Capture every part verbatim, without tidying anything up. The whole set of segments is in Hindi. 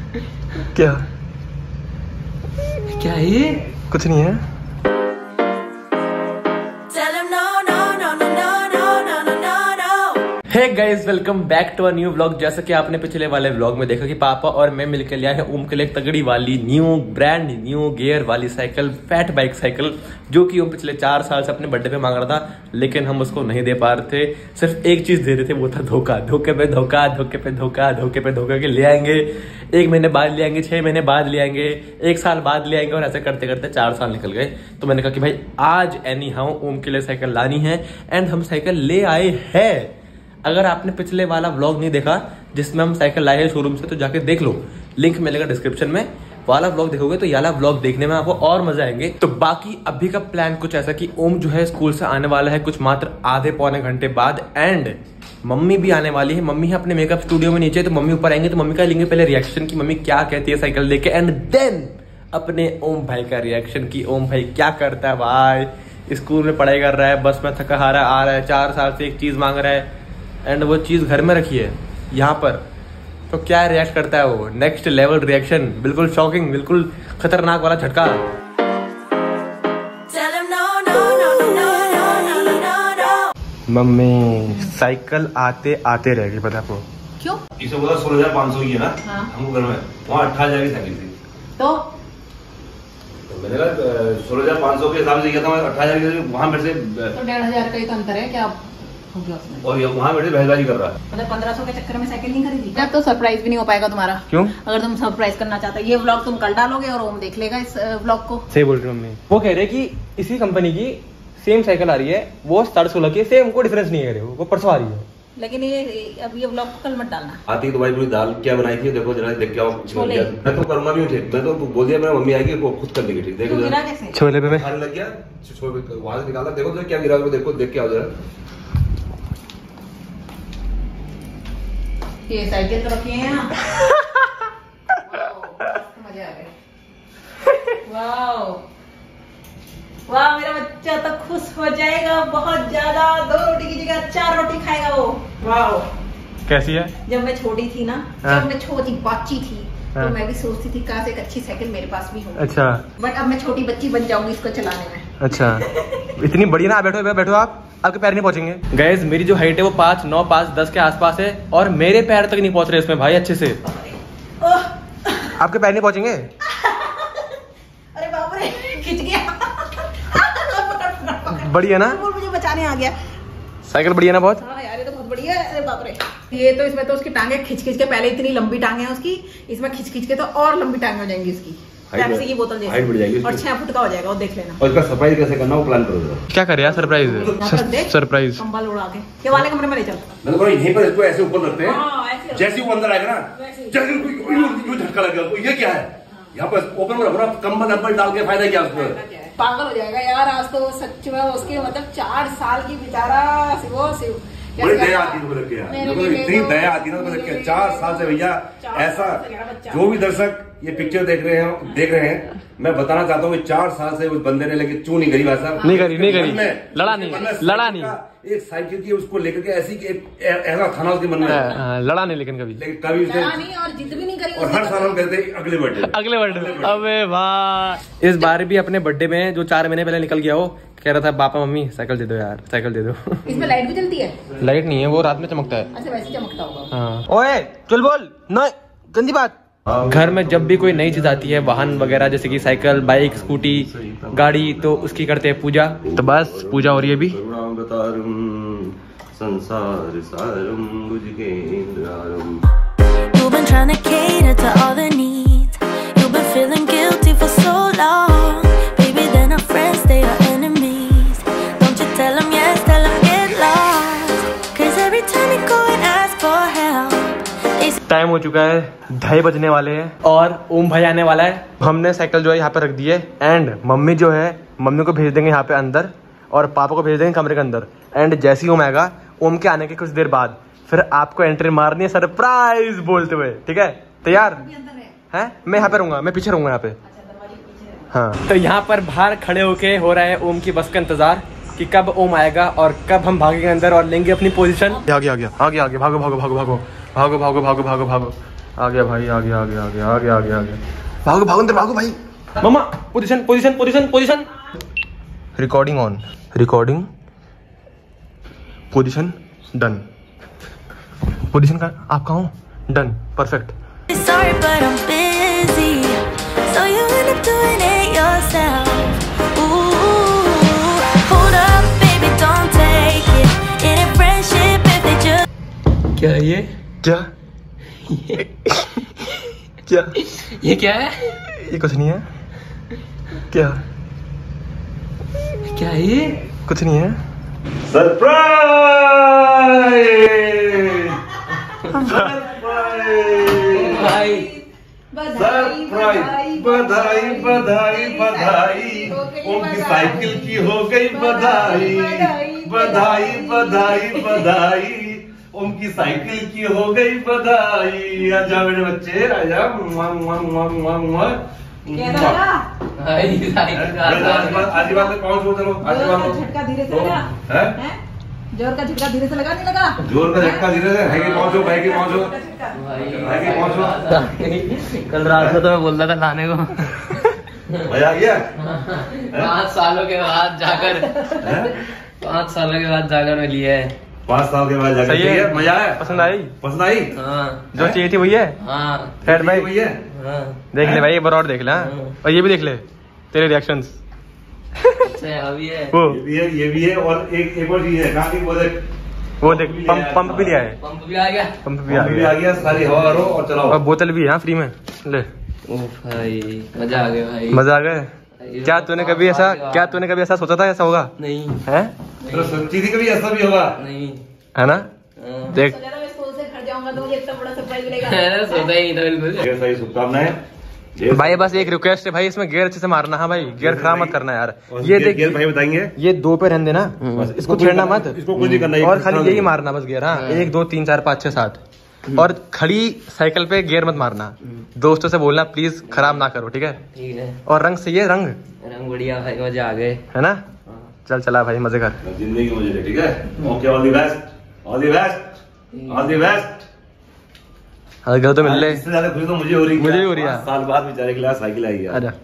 क्या क्या है ये? कुछ नहीं है। Hey guys, welcome back to a new vlog. जैसा कि आपने पिछले वाले व्लॉग में देखा कि पापा और मैं मिलकर लिया है ओम के लिए तगड़ी वाली न्यू ब्रांड न्यू गियर वाली साइकिल, फैट बाइक साइकिल, जो कि ओम पिछले चार साल से अपने बर्थडे पे मांग रहा था, लेकिन हम उसको नहीं दे पा रहे थे। सिर्फ एक चीज दे रहे थे, वो था धोखा। धोखे पे धोखा, धोखे पे धोखा, धोखे पे धोखा के ले आएंगे, एक महीने बाद ले आएंगे, छह महीने बाद ले आएंगे, एक साल बाद ले आएंगे, और ऐसे करते करते चार साल निकल गए। तो मैंने कहा कि भाई आज एनी हाउ ओम के लिए साइकिल लानी है, एंड हम साइकिल ले आए हैं। अगर आपने पिछले वाला व्लॉग नहीं देखा जिसमें हम साइकिल लाए हैं शोरूम से, तो जाके देख लो, लिंक मिलेगा डिस्क्रिप्शन में। वाला व्लॉग देखोगे तो ये वाला व्लॉग देखने में आपको और मजा आएंगे। तो बाकी अभी का प्लान कुछ ऐसा कि ओम जो है स्कूल से आने वाला है कुछ मात्र आधे पौने घंटे बाद, एंड मम्मी भी आने वाली है। मम्मी है अपने मेकअप स्टूडियो में नीचे, तो मम्मी ऊपर आएंगे, तो मम्मी का लेंगे पहले रिएक्शन की मम्मी क्या कहती है साइकिल देके, एंड देन अपने ओम भाई का रिएक्शन की ओम भाई क्या करता है। भाई स्कूल में पढ़ाई कर रहा है, बस में थका हारा आ रहा है, चार साल से एक चीज मांग रहा है, एंड वो चीज घर में रखी है यहाँ पर, तो क्या रिएक्ट करता है वो। नेक्स्ट लेवल रिएक्शन, बिल्कुल शॉकिंग, बिल्कुल खतरनाक वाला झटका। मम्मी साइकिल आते आते रहेगी, पता आपको क्यों? इसे बोला सोलह हजार पाँच सौ की है ना। हाँ। हमको घर में वहाँ अट्ठाईस हजार की साइकिल थी, तो तो मैंने कहा सोलह हजार पाँच सौ के हिसाब से किया था, अट्ठाईस हजार की वहाँ मेरे से, तो डेढ़ हजार का ही तो अंतर है क्या? और वहाँ मेरे से बहसबाजी कर रहा है। मतलब पंद्रह सौ के चक्कर में साइकिल नहीं खरीदी? अब तो सरप्राइज भी नहीं हो पाएगा तुम्हारा। क्यों? अगर तुम सरप्राइज करना चाहते हो, ये व्लॉग तुम कल डालोगे और ओम देख लेगा इस व्लॉग को। सही बोल रही मम्मी। वो कह रहे कि इसी कंपनी की सेम साइकिल आ रही है, वो साढ़े सोलह की, सेम को डिफरेंस नहीं है, वो परसों आ रही है। लेकिन ये अब ये व्लॉग कल मत डालना। आती तो भाई पूरी दाल क्या बनाई थी, देखो जरा देख के आओ। मैं तो करूँगा भी ठीक, मैं तो बोल दिया, मेरा मम्मी आएगी वो खुद कर देगी। ठीक, देखो गिरा कैसे? छोले पे खाने लग गया, वहां से निकाला, देखो क्या गिरा, देखो देख के आओ जरा। ये साइकिल तो रखी है यहाँ। मजा आ गया। वाओ वाह, मेरा बच्चा तो खुश हो जाएगा बहुत ज्यादा। दो रोटी की जगह चार रोटी खाएगा वो। वाओ, कैसी है? जब मैं छोटी थी ना, हाँ। जब मैं छोटी बच्ची थी, हाँ। तो मैं भी सोचती थी काश एक अच्छी साइकिल मेरे पास भी हो। अच्छा। बट अब मैं छोटी बच्ची बन जाऊंगी इसको चलाने में। अच्छा, इतनी बड़ी ना, बैठो बैठो आप, आपके पैर नहीं पहुंचेंगे। गैस मेरी जो हाइट है वो पाँच नौ पाँच दस के आसपास है, और मेरे पैर तक नहीं पहुंच रहे इसमें भाई अच्छे से। आपके पैर नहीं पहुंचेंगे। अरे बाप रे, खिंच गया। बड़ी है ना? मुझे बचाने आ गया। साइकिल बढ़िया ना बहुत? हाँ यार, ये तो बहुत बढ़िया है। अरे बाप रे, ये तो इसमें तो उसकी टांगे खिंच खिंच के, पहले इतनी लंबी टांगे हैं उसकी, इसमें खिंच खिंच के तो और लंबी टांगे हो जाएंगी इसकी, पेप्सी की बोतल जैसी, हाइट बढ़ जाएगी और छह फुट का हो जाएगा, वो देख लेना। और इसका सरप्राइज कैसे करना वो प्लान करो जरा। क्या करे यार सरप्राइज? सरप्राइज कंबल उड़ा के ये वाले कमरे में ले चल। मैं तो यहीं पर इसको ऐसे ऊपर रखते हाँ, हैं, ऐसे जैसे वो अंदर आएगा ना, जैसे कोई झटका लग गया, ये क्या है यहाँ पर ओपन में रखो ना, कंबल अम्बल डाल के फायदा क्या उसको? पागल हो जाएगा यार। आज तो सच में उसके मतलब चार साल की बेचारा वो सिर्फ बड़ी दया आती है देख के यार, इतनी दया आती है ना देख के। चार साल से भैया ऐसा, जो भी दर्शक ये पिक्चर देख रहे हैं देख रहे हैं मैं बताना चाहता हूँ कि चार साल से उस बंदे ने लेके चू नहीं करी, वैसा नहीं करी, नहीं करी, लड़ा नहीं, लड़ा नहीं। एक साइकिल की उसको लेकर के ऐसी ऐसा था ना उसके मन में, लड़ा नहीं, लेकिन कभी लेकिन कभी उसने नहीं, और जिद भी नहीं करी। और हर साल हम कहते हैं अगले बर्थडे अगले बर्थडे। अबे वाह, इस बार भी अपने बर्थडे में जो चार महीने पहले निकल गया वो कह रहा था पापा मम्मी साइकिल दे दो यार, साइकिल दे दो। इसमें लाइट भी जलती है? लाइट नहीं है, वो रात में चमकता है। अच्छा, वैसे चमकता होगा। हाँ। ओए चल बोल ना, गंदी बात। घर में जब भी कोई नई चीज आती है, वाहन वगैरह, जैसे कि साइकिल, बाइक, स्कूटी, गाड़ी, तो उसकी करते हैं पूजा। तो बस पूजा हो रही है अभी। संसार सारम भुजगेंद्रारम। You've been trying to cater to all the needs. You've been feeling guilty for so long. Baby, they're not friends, they are enemies. Don't you tell them yes, tell them get lost. Cause every time you go and ask for help, time हो चुका है, ढाई बजने वाले हैं और ओम भाई आने वाला है। हमने साइकिल जो है यहाँ पे रख दी है, एंड मम्मी जो है, मम्मी को भेज देंगे यहाँ पे अंदर, और पापा को भेज देंगे कमरे के अंदर। एंड जैसे ही ओम आएगा, ओम के आने के कुछ देर बाद फिर आपको एंट्री मारनी है सरप्राइज बोलते हुए। ठीक है, तैयार है? मैं यहाँ पे रहूंगा, मैं पीछे रहूंगा यहाँ पे। हाँ, तो यहाँ पर बाहर खड़े होके हो रहा है ओम की बस का इंतजार कि कब ओम आएगा और कब हम भागेंगे अंदर और लेंगे अपनी पोजीशन। आगे आगे आगे आगे भागो भागो भागो भागो भागो भागो भागो भागो भागो आ गया भाई, आ गया आ गया आ गया आ गया आ गया आ गया। भागो भागो अंदर भागो भाई। मम्मा position position position position. Recording on, recording, position done, position का आप कहाँ हो? Done, perfect. Sorry, but I'm busy, so you end up doing it yourself. Ooh, hold up, baby, don't take it. In a friendship, if they just क्या है ये? क्या क्या ये क्या है? ये कुछ नहीं है। क्या क्या है ये? कुछ नहीं है। सरप्राइज सरप्राइज भाई सरप्राइज, बधाई बधाई बधाई, उनकी साइकिल की हो गई बधाई, बधाई बधाई बधाई, उनकी साइकिल की हो गई बधाई। आजा मेरे बच्चे, आजा। मुआ, मुआ, मुआ, मुआ, मुआ। कैसा लगा? भाई साइकिल आशीर्वाद से पाँव छू, चलो आशीर्वाद जोर लो। का झटका धीरे से लगा? हैं? हैं? जोर का झटका धीरे से लगा नहीं लगा? जोर का झटका धीरे से है कि पाँव छू, है कि पाँव छू, है कि पाँव छू। कल रात को तो मैं बोल रहा था लाने को। मजा आ गया? पाँच सालों के बाद जाकर हैं? पाँच सालों के बाद जाकर मैं लिया है। पाँच साल के बाद जाकर सही है? ठीक है, मजा आया? पसंद आई? पसंद आई? हाँ जो चाहिए थी वही है। हाँ फैट भाई वही है। हाँ देख ले भाई, एक बार और देख ले। हाँ? और ये भी देख ले तेरे रिएक्शंस। अच्छा अभी है। वो ये भी है, ये भी है, और एक एक और चीज है, कहाँ की वो देख, वो देख, पंप पंप भी लिया है। पंप भी आ गया। पंप भी आ भी गया आ गया, सारी हवा भरो और चलाओ। और बोतल भी है हाँ, फ्री में ले। ओ भाई मजा आ गया भाई। मजा आ गया। क्या तूने कभी ऐसा क्या तूने कभी ऐसा सोचा था ऐसा होगा? नहीं है तो सच्ची थी कभी ऐसा भी होगा? नहीं है ना? हाँ। देख सोचा था मैं स्कूल से घर जाऊंगा तो मुझे इतना बड़ा सरप्राइज मिलेगा। मैंने सोचा ही नहीं था बिल्कुल। ढेर सारी शुभकामनाएं। ढेर भाई बस एक रिक्वेस्ट है भाई, इसमें गियर अच्छे से मारना। हाँ भाई गियर खराब मत करना यार। और ये गियर- देख गियर भाई बताएंगे। ये दो पे रहने देना, बस इसको कुछ छेड़ना करना- मत। इसको कुछ नहीं करना, ये और कुछ खाली करना यही नहीं। मारना बस गियर। हाँ एक दो तीन चार पाँच छह सात। और खड़ी साइकिल पे गियर मत मारना। दोस्तों से बोलना प्लीज खराब ना करो, ठीक है? ठीक है। और रंग सही है, रंग रंग बढ़िया भाई, मजा आ गए। है ना? चल चला भाई, मजे कर। जिंदगी मुझे दे, ठीक है? Okay, all the best, all the best, all the best. अरे घर तो मिल ले। इससे ज्यादा खुशी तो मुझे हो रही है। मुझे भी हो रही है। पाँच साल बाद बेचारे के लिए साइकिल आई है। आजा।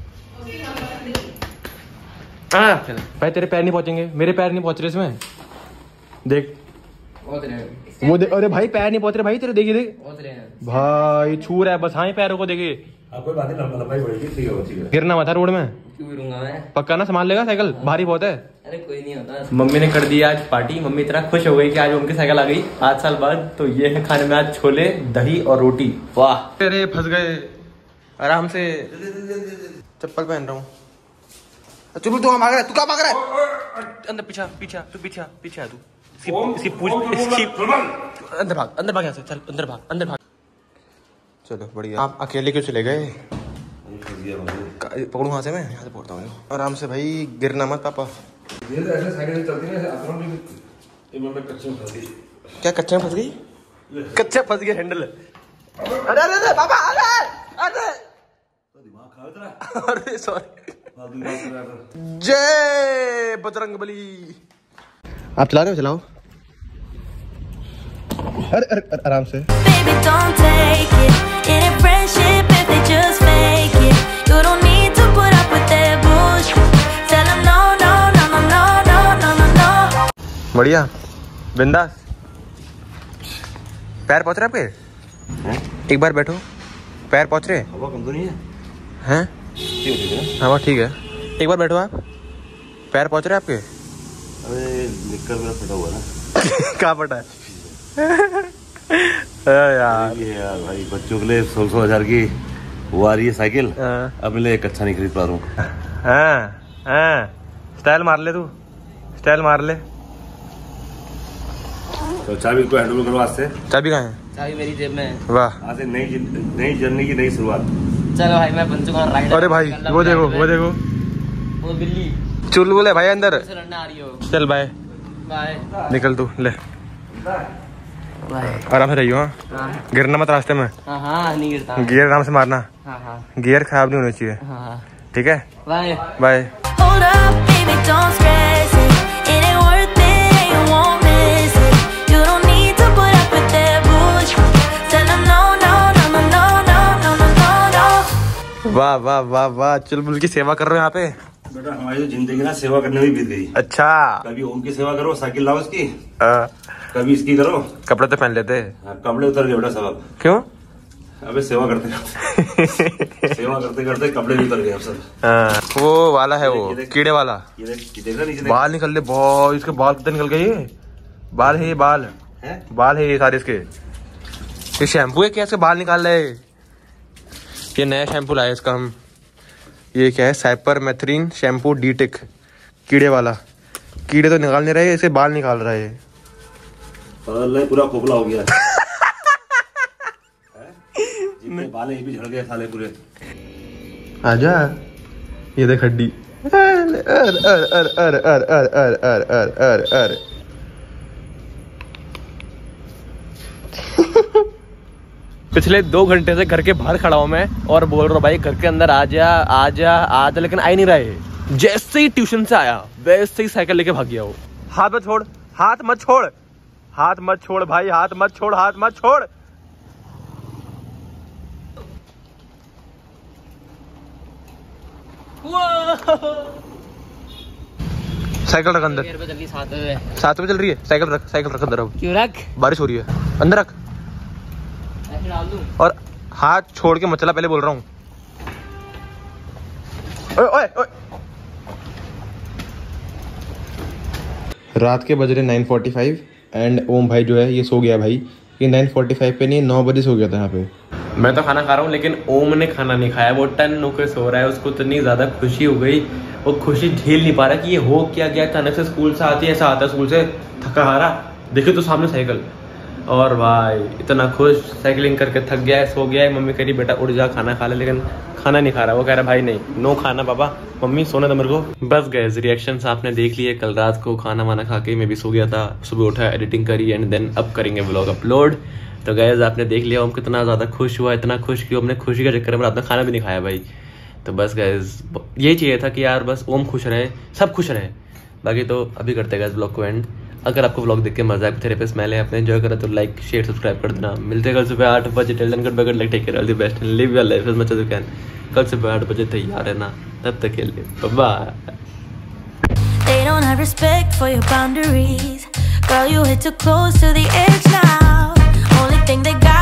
हाँ, चल। भाई तेरे पैर नहीं पहुंचेंगे, मेरे पैर नहीं पहुंच रहे इसमें। देख पहुंच रहे हैं। वो देख, अरे भाई पैर नहीं पहुंच रहे भाई तेरे, देखिए देख पहुंच रहे हैं। भाई छू रहा है बस। हाँ पैरों को देखिए। कोई बात नहीं, लंबा लंबाई बढ़ेगी, ठीक है, ठीक है। गिरना मत है रोड में। क्यों गिरूंगा मैं? पक्का ना संभाल लेगा? साइकिल भारी बहुत है। अरे कोई नहीं होता। मम्मी ने कर दी आज पार्टी। मम्मी इतना खुश हो गई कि आज उनकी साइकिल आ गई आठ साल बाद। तो ये है खाने में आज छोले, दही और रोटी। वाह तेरे फंस गए आराम से। चप्पल पहन रहा हूँ। चुप तू भाग रहा है, तू क्या भाग रहा है? अंदर पीछा पीछा तू पीछा पीछा है तू। इसकी इसकी पूछ इसकी अंदर भाग, अंदर भाग यहाँ से। चल अंदर भाग, अंदर भाग। चलो बढ़िया। आप अकेले क्यों चले गए? पकड़ू वहां से, मैं यहाँ से पकड़ता हूँ आराम से भाई। गिरना मत पापा। ऐसे साइकिल चलती है, कच्चे में फंस गई। क्या कच्चे में फंस गई? कच्चे फंस गए हैंडल। अरे अरे अरे पापा, अरे अरे दिमाग खराब है। अरे सॉरी। जय बजरंगबली। आप चला रहे हो? चलाओ। अरे अरे अरे, आराम से। baby, don't take it. In a friendship, if they just fake it, you don't need to put up with their bullshit. Tell them no, no, no, no, no, no, no, no, no. बढ़िया बिंदास। पैर पहुंच रहे आपके? एक बार बैठो। पैर पहुंच रहे हवा कम तो नहीं है? हैं? हवा ठीक है। एक बार बैठो आप। पैर पहुंच रहे आपके? अरे निक्कर मेरा फटा हुआ ना। कहाँ फटा है? यार ये है यार भाई, बच्चों के लिए सौ सौ हजार की वो आ रही है साइकिल। हाँ। अब मैं एक अच्छा नहीं खरीद पा रहा हूँ। हाँ हाँ स्टाइल मार ले तू, स्टाइल मार ले। तो चाबी को हैंडल करो आज से। चाबी कहाँ है? चाबी मेरी जेब में है। वाह। आज से नई जिन- नई जर्नी की नई शुरुआत। चलो भाई मैं बन चुका हूँ राइडर। अरे भाई वो देखो वो देखो वो बिल्ली चुलबुल है भाई अंदर। से लड़ने आ रही हो। चल बाय, बाय निकल तू ले। बाय। आराम से रहियो। हाँ हाँ गिरना मत रास्ते में। हाँ हाँ नहीं गिरता। गियर आराम से मारना। हाँ हाँ गियर खराब नहीं होने चाहिए, हाँ हाँ ठीक है? Bye. Bye. Hold up, baby, don't stress it. It ain't worth it, and you won't miss it. You don't need to put up with their bullshit. Tell them no, no, no, वाह वाह वाह वाह, चुलबुल की सेवा कर रहे हो यहाँ पे। बेटा हमारी तो जिंदगी ना सेवा करने में बीत गई। अच्छा, कभी ओम की सेवा करो, साइकिल लाओ उसकी, आ, कभी इसकी करो। कपड़े तो पहन लेते। कपड़े उतर गए बेटा सब। क्यों? अबे सेवा करते करते सेवा करते करते कपड़े भी उतर गए अब सब। आ, वो वाला है वो कीड़े वाला। ये देख, ये देख रहा नीचे। बाल निकल ले बहुत, इसके बाल कितने निकल गए। ये बाल है, ये बाल है, बाल है ये सारे इसके। ये शैम्पू है क्या, इसके बाल निकाल रहे। ये नया शैम्पू लाया इसका हम। ये क्या है, साइपरमेथ्रिन शैम्पू डीटिक, कीड़े वाला। कीड़े तो निकाल नहीं रहे, इसे बाल निकाल रहा है। पूरा खोखला हो गया। जितने बाल ये भी झड़ गए साले पूरे। आजा, ये देख हड्डी। अर अर अर अर अर अर अर अर अर अर अर। पिछले दो घंटे से घर के बाहर खड़ा हूं मैं और बोल रहा हूँ भाई घर के अंदर आजा आजा आजा, लेकिन आ ही नहीं रहे। जैसे ही ट्यूशन से आया वैसे ही साइकिल लेके भाग गया वो। हाथ मत छोड़, हाथ मत छोड़, हाथ मत छोड़ भाई, हाथ मत छोड़, हाथ मत छोड़। साइकिल रख अंदर। सात बजे चल रही है साइकिल, रख साइकिल रख अंदर। अब क्यों रख? बारिश हो रही है, अंदर रख। और हाथ छोड़ के मत चला, पहले बोल रहा हूँ। ओए ओए ओए। रात के बज रहे nine forty five and Om भाई जो है ये सो गया भाई। ये नाइन फोर्टी फाइव पे नहीं, नौ बजे सो गया था यहाँ पे। मैं तो खाना खा रहा हूँ लेकिन ओम ने खाना नहीं खाया। वो टन होकर सो रहा है, उसको इतनी ज्यादा खुशी हो गई, वो खुशी झेल नहीं पा रहा कि ये हो क्या गया। अचानक से स्कूल से आती है, ऐसा आता है स्कूल से थका हारा, देखे तो सामने साइकिल, और भाई इतना खुश, साइकिलिंग करके थक गया है, सो गया है। मम्मी कह रही बेटा उठ जा खाना खा ले, लेकिन खाना नहीं खा रहा। वो कह रहा भाई नहीं, नो खाना पापा, मम्मी सोने दो मेरे को। बस गए रिएक्शंस आपने देख लिए। कल रात को खाना वाना खा के मैं भी सो गया था, सुबह उठा एडिटिंग करी एंड देन अब करेंगे व्लॉग अपलोड। तो गैस आपने देख लिया ओम कितना ज़्यादा खुश हुआ, इतना खुश कि हमने खुशी के चक्कर में रात में खाना भी नहीं खाया भाई। तो बस गैस यही चाहिए था कि यार बस ओम खुश रहे, सब खुश रहे। बाकी तो अभी करते गैस ब्लॉग को एंड। अगर आपको व्लॉग देख के मजा आए, तेरे पे स्मेल है, आपने एंजॉय करा तो लाइक शेयर सब्सक्राइब कर देना। मिलते हैं कल सुबह आठ बजे। Till then good bye, good luck, take care, all the best and live your life as much as you can. कल सुबह आठ बजे तैयार है ना, तब तक के लिए bye. They don't have respect for your boundaries. Girl, you hit too close to the edge now. Only thing they got